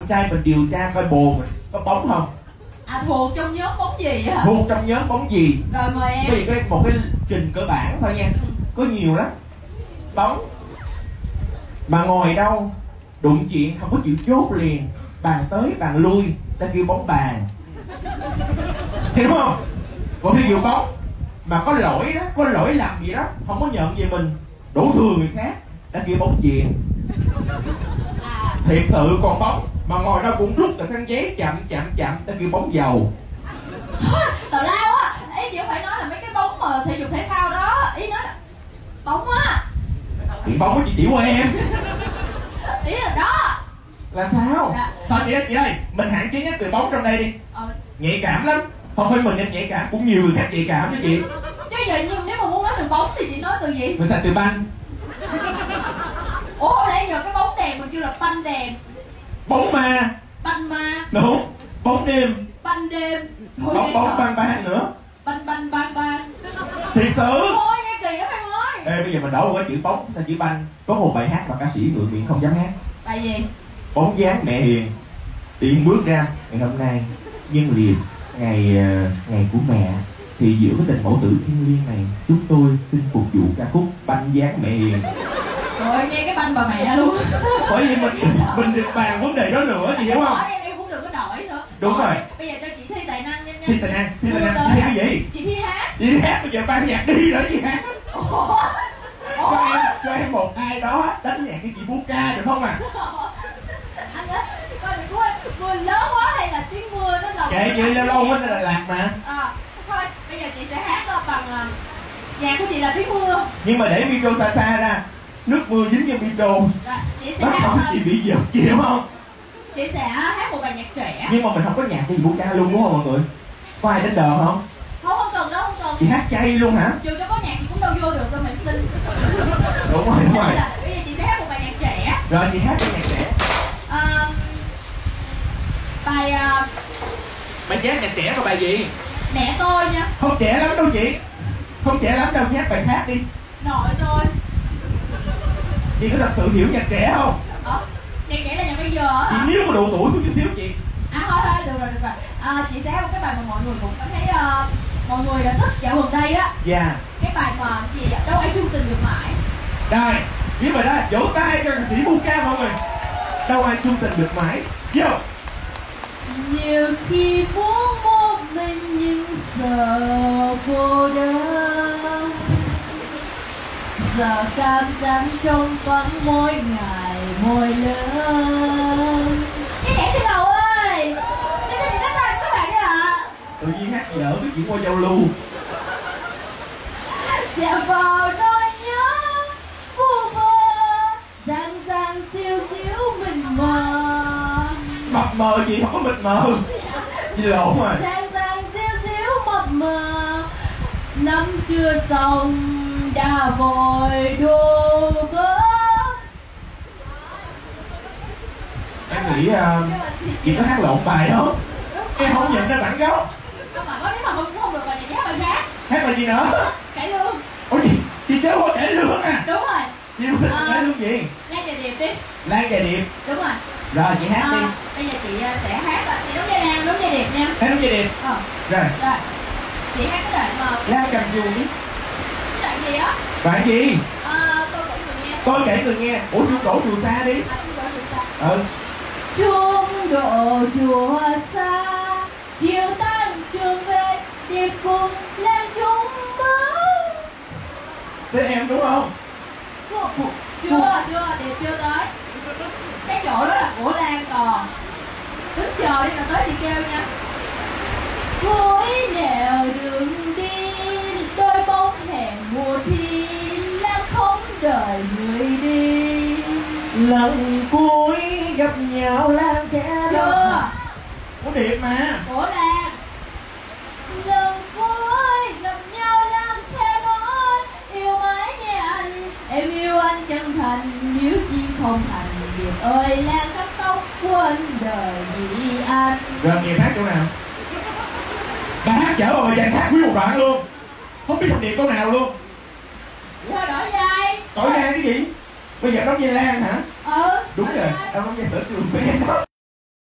trai mình điều tra coi bồ mình có bóng không. À, thuộc trong nhóm bóng gì hả? Thuộc trong nhóm bóng gì. Rồi mời em. Vì một cái trình cơ bản thôi nha. Có nhiều lắm. Bóng mà ngồi đâu đụng chuyện không có chịu chốt liền, bàn tới bàn lui, ta kêu bóng bàn. Hiểu không? Còn ví dụ bóng mà có lỗi đó, có lỗi lầm gì đó, không có nhận về mình, đổ thừa người khác, ta kêu bóng chuyền. Thiệt sự còn bóng mà ngồi đâu cũng rút từ khăn giấy chậm, ta kêu bóng dầu. Tào lao á, ý chị phải nói là mấy cái bóng mà thể dục thể thao đó, ý nói là bóng á. Thì bóng của chị Tiểu em. Ý là đó. Là sao? Dạ. Thôi chị ơi, mình hạn chế nhất từ bóng trong đây đi. Nhạy cảm lắm. Không phải mình em nhạy cảm, cũng nhiều người khác nhạy cảm chứ chị. Chứ giờ nếu mà muốn nói từ bóng thì chị nói từ gì? Mình xài từ banh. Ủa hồi nãy giờ cái bóng đèn mình kêu là banh đèn. Bóng ma. Banh ma. Đúng. Bóng đêm. Banh đêm. Bóng bang bang nữa. Banh banh bang bang. Thiệt sự. Thôi nghe kỳ lắm em ơi. Ê bây giờ mình đổi một cái chữ bóng sang chữ banh. Có một bài hát mà ca sĩ ngượng miệng không dám hát. Bài gì? Bóng dáng mẹ hiền. Tiện bước ra ngày hôm nay nhân liệt ngày của mẹ, thì giữa cái tình mẫu tử thiêng liêng này, chúng tôi xin phục vụ ca khúc Banh dáng mẹ hiền. Rồi nghe cái banh bà mẹ luôn. Bởi vì mình bàn vấn đề đó nữa, chị hiểu không? Em cũng đừng có đổi nữa. Đúng rồi. Bây giờ cho chị thi tài năng nha. Thi tài năng thi cái gì? Chị thi hát. Chị thi hát, bây giờ ban nhạc đi nữa chị hát. Cho em một ai đó đánh nhạc cái chị bu ca được không à? Anh ơi, coi đừng có mưa lớn quá hay là tiếng mưa nó lồng. Kệ chị lâu lâu hết là lạc mà. Thôi bây giờ chị sẽ hát bằng nhạc của chị là tiếng mưa. Nhưng mà để micro xa xa ra, nước mưa dính vô micro. Rồi chị sẽ hát. Chị bị giật, chị hiểu không? Chị sẽ hát một bài nhạc trẻ. Nhưng mà mình không có nhạc cho chị bu ca luôn đúng không mọi người? Có ai đánh đờn không? Không cần đâu, không cần. Chị hát chay luôn hả? Dù cho có nhạc chị cũng đâu vô được đâu mà em xin. Đúng rồi. Bây giờ chị sẽ hát một bài nhạc trẻ. Rồi chị hát cái nhạc trẻ. Bài nhạc trẻ có bài gì? Mẹ tôi nha. Không trẻ lắm đâu chị. Không trẻ lắm đâu, hát bài khác đi. Nội tôi. Chị có thật sự hiểu nhạc trẻ không? Nhạc trẻ là nhạc bây giờ hả? Chị nếu mà độ tuổi xuống chút xíu chị. Thôi được rồi. Chị sẽ hát một cái bài mà mọi người cũng cảm thấy mọi người đã thích dạo gần đây á. Dạ. Cái bài mà gì đâu ai chung tình được mãi. Rồi, biết rồi đó, vỗ tay cho ca sĩ bu ca mọi người. Đâu ai chung tình được mãi. Vô. Nhiều khi muốn một mình nhưng sợ cô đơn, giờ cảm giác trong vắng mỗi ngày mỗi lớn. Cái nhảy trên đầu ơi, để cho chị cắt tay các bạn đi ạ. Tự nhiên hát dở biết chuyện qua giao lưu. Chạm vào nỗi nhớ vu vơ, dang dang siêu xíu mình mờ. Mập mờ gì không có mịt mờ. Chị lộn rồi. Dang dang xíu xíu mập mờ, năm chưa xong đã vội đổ vỡ. Em nghĩ chị có hát lộn bài không? Em không nhận ra bản gốc. Không mà có nếu mà mình cũng không được bài này thì hát bài khác. Hát bài gì nữa? Cải lương. Ủa chị chơi qua cải lương à? Đúng rồi. Chị thích cải lương gì? Lan và Điệp đi. Lan và Điệp. Đúng rồi. Rồi chị hát đi. Bây giờ chị sẽ hát, chị đóng vai Lan, đóng vai Điệp nha. Hát đóng vai Điệp. Rồi. Chị hát cái đoạn mà Lan cầm dù đi. cái đoạn gì á? Đoạn gì? Tôi kể người nghe. Tôi kể người nghe. Ủa chuông đổ chùa xa đi. Chuông đổ chùa xa. Chuông đổ chùa xa, chiều tan trường về, Điệp cùng Lan chung bước. Thế em đúng không? Chưa, Điệp chưa tới. Cái chỗ đó là của Lan còn. Tính chờ đi, rồi tới chị kêu nha. Cuối nẻo đường đi, đôi bóng hẹn mùa thi, Lan không đợi người đi. Lần cuối gặp nhau Lan khẽ. Chưa. Của Điệp mà. Của Lan. Lần cuối gặp nhau Lan khẽ nói, yêu mãi nhé anh, em yêu anh chân thành, nếu chi không thành Điệp ơi Lan cắt tóc quên đời vì anh. Rồi Điệp hát chỗ nào? Bà hát chở vào bài giảng hát nguyên một đoạn luôn. Không biết thông điệp câu nào luôn. Thôi đổi vai. Đổi vai cái gì? Bây giờ đóng vai Lan hả? Ừ. Đúng rồi, em đóng vai Sở Trường của em đó.